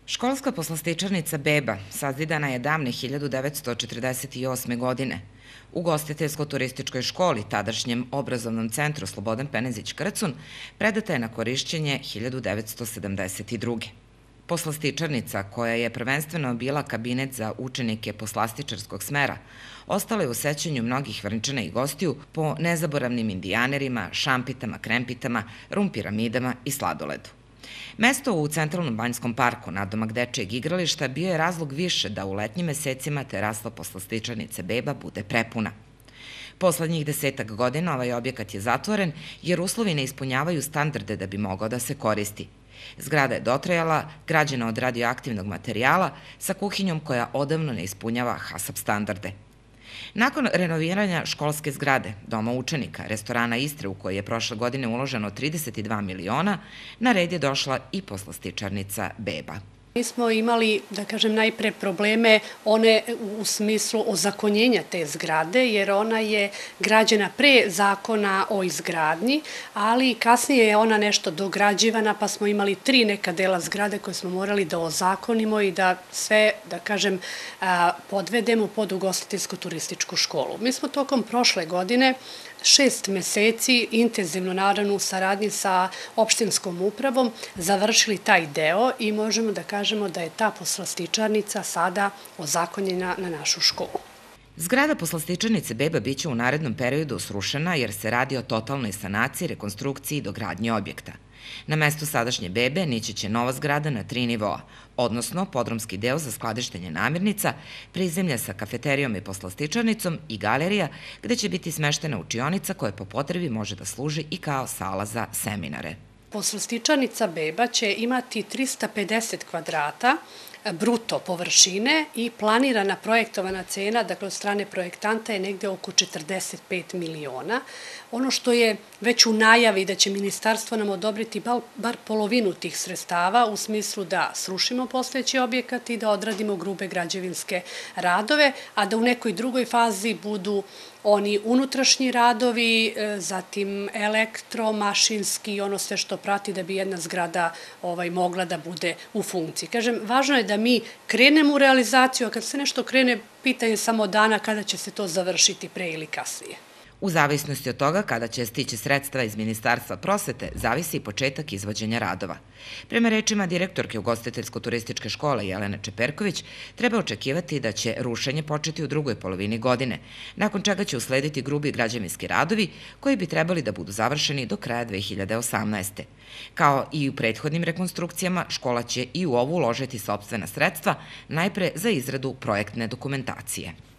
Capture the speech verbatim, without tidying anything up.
Školska poslastičarnica Beba sazidana je davne hiljadu devetsto četrdeset osme. godine. U ugostiteljsko-turističkoj školi, tadašnjem obrazovnom centru Slobodan Penezić Krcun, predata je na korišćenje hiljadu devetsto sedamdeset druge. Poslastičarnica, koja je prvenstveno bila kabinet za učenike poslastičarskog smera, ostala je u sećanju mnogih Vrnčana i gostiju po nezaboravnim indijanerima, šampitama, krempitama, rum piramidama i sladoledu. Mesto u centralnom Banjskom parku, nadomak dečijeg igrališta, bio je razlog više da u letnjim mesecima terasa poslastičarnice Beba bude prepuna. Poslednjih desetak godina ovaj objekat je zatvoren jer uslovi ne ispunjavaju standarde da bi mogao da se koristi. Zgrada je dotrajala, građena od radioaktivnog materijala, sa kuhinjom koja odavno ne ispunjava HASAP standarde. Nakon renoviranja školske zgrade, doma učenika, restorana Istre u kojoj je prošle godine uloženo trideset dva miliona, na red je došla i poslastičarnica Beba. Mi smo imali, da kažem, najpre probleme one u smislu ozakonjenja te zgrade, jer ona je građena pre zakona o izgradnji, ali kasnije je ona nešto dograđivana, pa smo imali tri neka dela zgrade koje smo morali da ozakonimo i da sve, da kažem, podvedemo pod ugostiteljsko-turističku školu. Mi smo tokom prošle godine šest meseci, intenzivno naravno u saradnji sa opštinskom upravom, završili taj deo i možemo da kažemo da je ta poslastičarnica sada ozakonjena na našu školu. Zgrada poslastičarnice Beba biće u narednom periodu srušena jer se radi o totalnoj sanaciji, rekonstrukciji i dogradnji objekta. Na mestu sadašnje Bebe nići će nova zgrada na tri nivoa, odnosno podrumski deo za skladištenje namirnica, prizemlja sa kafeterijom i poslastičarnicom i galerija gde će biti smeštena učionica koja po potrebi može da služi i kao sala za seminare. Poslastičarnica Beba će imati trista pedeset kvadrata bruto površine i planirana projektovana cena, dakle od strane projektanta, je negde oko četrdeset pet miliona. Ono što je već u najavi da će ministarstvo nam odobriti bar polovinu tih sredstava u smislu da srušimo postojeći objekat i da odradimo grube građevinske radove, a da u nekoj drugoj fazi budu oni unutrašnji radovi, zatim elektromašinski i ono sve što prati da bi jedna zgrada mogla da bude u funkciji. Kažem, važno je da mi krenemo u realizaciju, a kad se nešto krene, pitanje samo dana kada će se to završiti, pre ili kasnije. U zavisnosti od toga kada će stići sredstva iz Ministarstva prosvete, zavisi i početak izvođenja radova. Prema rečima direktorke ugostiteljsko-turističke škole Jelene Čeperković, treba očekivati da će rušenje početi u drugoj polovini godine, nakon čega će uslediti grubi građevinski radovi koji bi trebali da budu završeni do kraja dve hiljade osamnaeste. Kao i u prethodnim rekonstrukcijama, škola će i u ovu uložiti sopstvena sredstva, najpre za izradu projektne dokumentacije.